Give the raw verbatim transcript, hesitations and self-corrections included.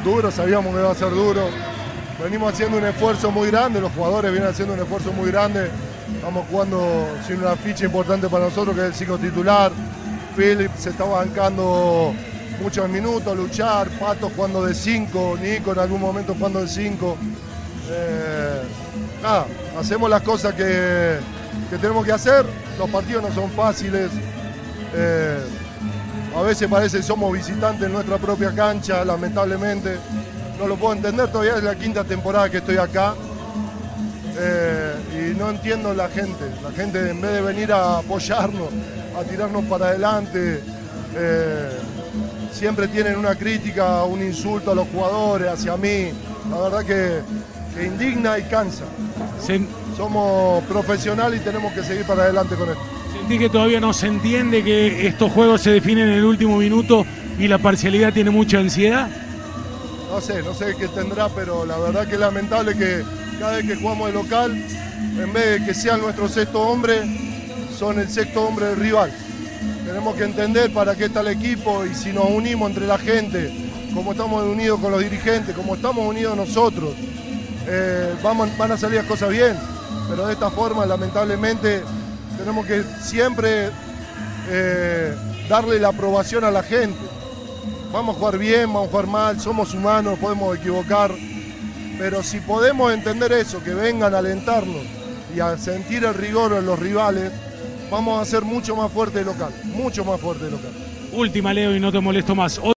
duro, sabíamos que iba a ser duro. Venimos haciendo un esfuerzo muy grande, los jugadores vienen haciendo un esfuerzo muy grande. Estamos jugando sin una ficha importante para nosotros, que es el cinco titular. Philip se está bancando muchos minutos, luchar. Pato jugando de cinco, Nico en algún momento jugando de cinco. Eh, nada, hacemos las cosas que, que tenemos que hacer. Los partidos no son fáciles. Eh, a veces parece que somos visitantes en nuestra propia cancha, lamentablemente. No lo puedo entender, todavía es la quinta temporada que estoy acá. Eh, y no entiendo la gente. La gente, en vez de venir a apoyarnos, a tirarnos para adelante, eh, siempre tienen una crítica, un insulto a los jugadores, hacia mí. La verdad que, que indigna y cansa. Se... Somos profesionales y tenemos que seguir para adelante con esto. ¿Sentí que todavía no se entiende que estos juegos se definen en el último minuto y la parcialidad tiene mucha ansiedad? No sé, no sé qué tendrá, pero la verdad que es lamentable que cada vez que jugamos de local, en vez de que sea nuestro sexto hombre, son el sexto hombre del rival. Tenemos que entender para qué está el equipo y si nos unimos entre la gente, como estamos unidos con los dirigentes, como estamos unidos nosotros, eh, vamos, van a salir las cosas bien. Pero de esta forma, lamentablemente, tenemos que siempre eh, darle la aprobación a la gente. Vamos a jugar bien, vamos a jugar mal, somos humanos, podemos equivocar, pero si podemos entender eso, que vengan a alentarnos y a sentir el rigor en los rivales, vamos a ser mucho más fuerte de local, mucho más fuerte de local. Última, Leo, y no te molesto más.